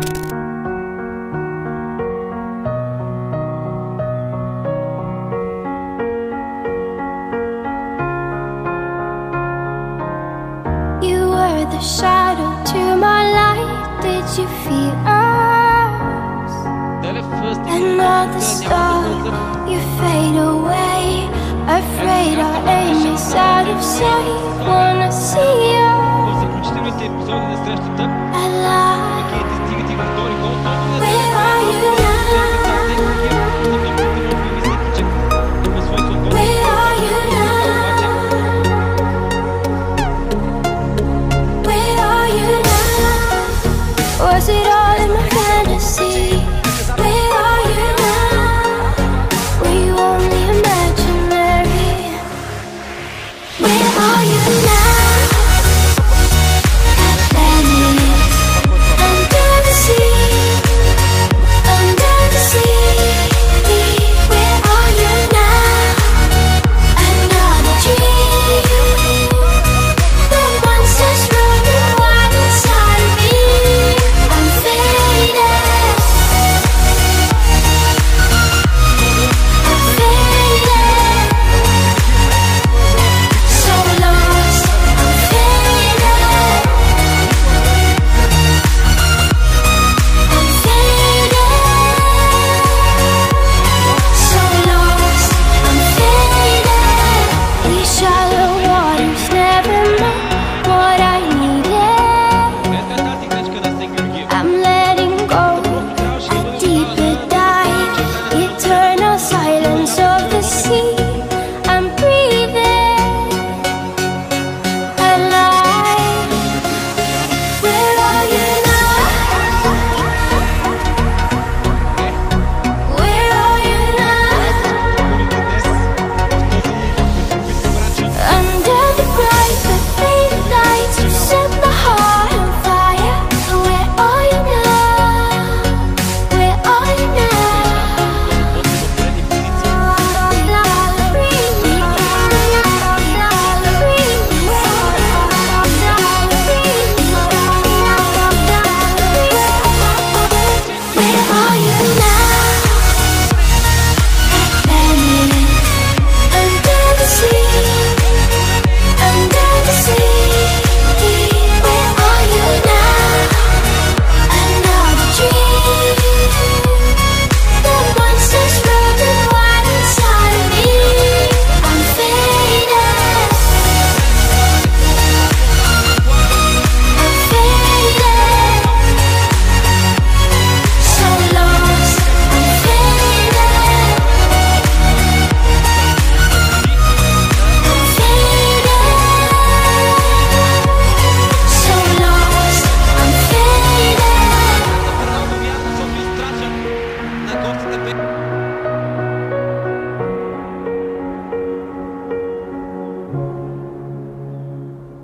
The shadow to my light, did you feel us? Another star, you fade away. Afraid our aim is out of sight. Wanna see us alive. Where are you now? Where are you now? Was it all